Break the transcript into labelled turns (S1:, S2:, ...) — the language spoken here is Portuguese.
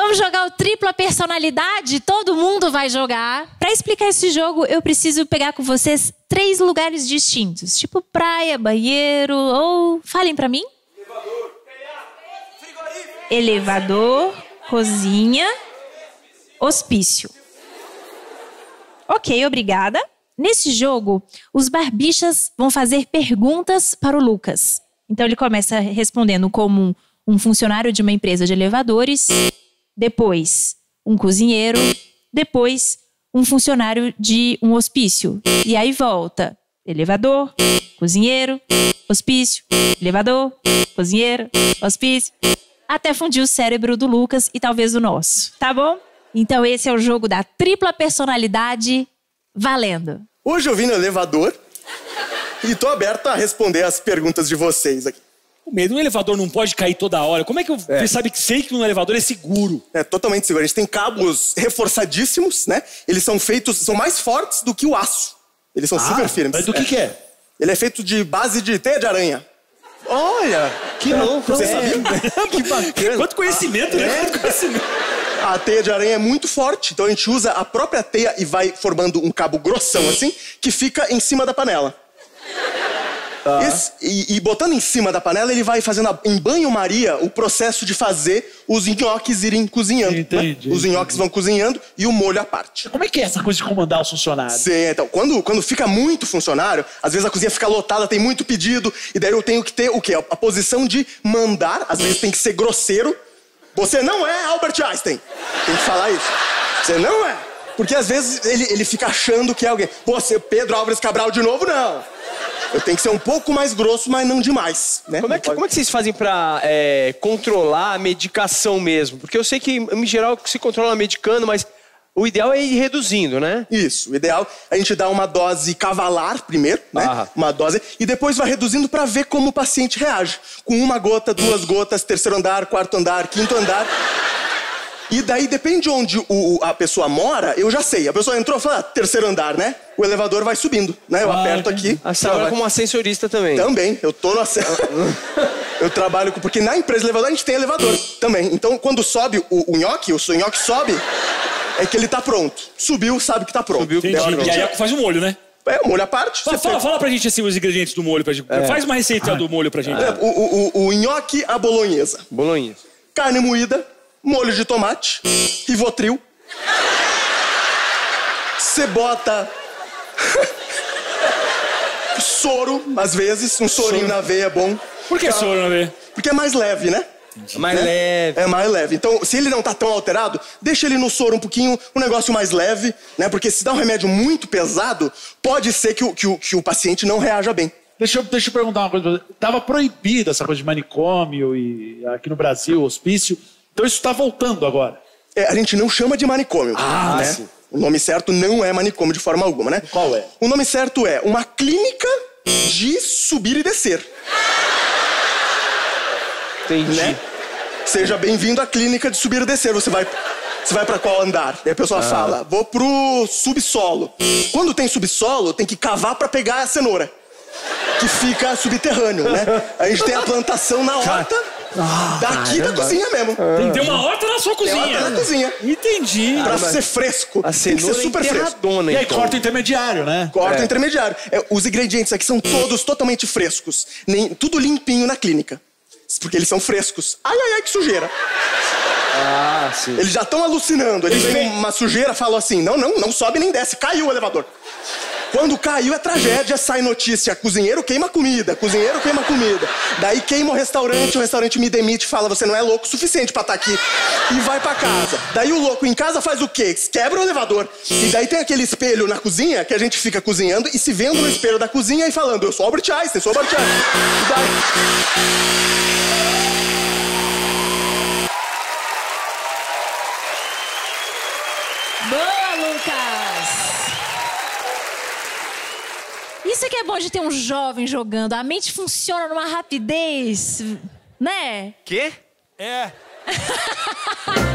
S1: Vamos jogar o tripla personalidade? Todo mundo vai jogar. Pra explicar esse jogo, eu preciso pegar com vocês 3 lugares distintos. Tipo praia, banheiro ou... Falem pra mim. Elevador, cozinha, hospício. Ok, obrigada. Nesse jogo, os barbichas vão fazer perguntas para o Lucas. Então ele começa respondendo como um funcionário de uma empresa de elevadores, depois um cozinheiro, depois um funcionário de um hospício. E aí volta. Elevador, cozinheiro, hospício, elevador, cozinheiro, hospício. Até fundir o cérebro do Lucas e talvez o nosso, tá bom? Então esse é o jogo da tripla personalidade valendo.
S2: Hoje eu vim no elevador e tô aberto a responder as perguntas de vocês aqui.
S3: O medo, um elevador não pode cair toda hora. Como é que eu sei que um elevador é seguro?
S2: É totalmente seguro. A gente tem cabos reforçadíssimos, né? Eles são mais fortes do que o aço. Eles são super firmes.
S3: Mas do que é?
S2: Ele é feito de base de teia de aranha. Olha, que louco. Você sabia?
S3: Que bacana. Quanto conhecimento, né? Quanto conhecimento.
S2: A teia de aranha é muito forte, então a gente usa a própria teia e vai formando um cabo grossão assim, que fica em cima da panela. E botando em cima da panela, ele vai fazendo em banho-maria o processo de fazer os nhoques irem cozinhando.
S3: Entendi.
S2: Né? Os nhoques vão cozinhando e o molho à parte.
S3: Como é que é essa coisa de comandar os funcionários?
S2: Sim, então, quando fica muito funcionário, às vezes a cozinha fica lotada, tem muito pedido, e daí eu tenho que ter o quê? A posição de mandar, às vezes tem que ser grosseiro. Você não é Albert Einstein. Tem que falar isso. Você não é. Porque às vezes ele fica achando que é alguém. Pô, você Pedro Álvares Cabral de novo? Não. Eu tenho que ser um pouco mais grosso, mas não demais, né?
S4: Como é que vocês fazem pra controlar a medicação mesmo? Porque eu sei que, em geral, se controla medicando, mas o ideal é ir reduzindo, né?
S2: Isso, o ideal é a gente dar uma dose cavalar primeiro, né? Uma dose, e depois vai reduzindo pra ver como o paciente reage. Com 1 gota, 2 gotas, 3º andar, 4º andar, 5º andar... E daí, depende de onde a pessoa mora, eu já sei. A pessoa entrou e falou, 3º andar, né? O elevador vai subindo, né? Eu aperto aqui.
S4: Você trabalha como ascensorista também?
S2: Também, eu tô no Eu trabalho com... Porque na empresa de elevador a gente tem elevador também. Então, quando sobe o nhoque sobe, é que ele tá pronto. Subiu, sabe que tá pronto.
S3: Subiu, e aí faz um molho, né?
S2: É, o molho à parte.
S3: Fala pra gente assim, os ingredientes do molho. Faz uma receita do molho pra gente.
S2: O nhoque à bolonhesa.
S4: Bolonhesa.
S2: Carne moída. Molho de tomate, Rivotril. Você bota soro, às vezes. Um sorinho na veia é bom.
S3: Por que soro na veia?
S2: Porque é mais leve, né?
S4: Mais leve.
S2: É mais leve. Então, se ele não tá tão alterado, deixa ele no soro um pouquinho, um negócio mais leve, né? Porque se dá um remédio muito pesado, pode ser que o paciente não reaja bem.
S5: Deixa eu perguntar uma coisa pra você. Tava proibida essa coisa de manicômio e aqui no Brasil, hospício. Então isso está voltando agora.
S2: A gente não chama de manicômio, né? Sim. O nome certo não é manicômio de forma alguma, né?
S5: Qual é?
S2: O nome certo é uma clínica de subir e descer.
S4: Entendi.
S2: Né? Seja bem-vindo à clínica de subir e descer. Você vai pra qual andar? E a pessoa fala, vou pro subsolo. Quando tem subsolo, tem que cavar pra pegar a cenoura. Que fica subterrâneo, né? A gente tem a plantação na horta. Daqui da cozinha mesmo.
S3: Tem que ter uma horta na sua cozinha.
S2: Tem horta na cozinha.
S3: Entendi.
S2: Pra ser fresco.
S4: Tem que ser super fresco.
S5: E aí corta o intermediário, né?
S2: Corta o intermediário. Os ingredientes aqui são todos totalmente frescos. Tudo limpinho na clínica. Porque eles são frescos. Ai, que sujeira.
S4: Sim.
S2: Eles já estão alucinando. Eles veem uma sujeira, falam assim, não sobe nem desce. Caiu o elevador. Quando caiu é tragédia, sai notícia, cozinheiro queima comida. Daí queima o restaurante me demite e fala, você não é louco o suficiente pra estar aqui. E vai pra casa. Daí o louco em casa faz o quê? Quebra o elevador. E daí tem aquele espelho na cozinha, que a gente fica cozinhando e se vendo no espelho da cozinha e falando, eu sou Albert Einstein, sou Albert Einstein. E daí...
S1: Boa, Lucas! Isso que é bom de ter um jovem jogando. A mente funciona numa rapidez, né?
S4: Quê?
S3: É.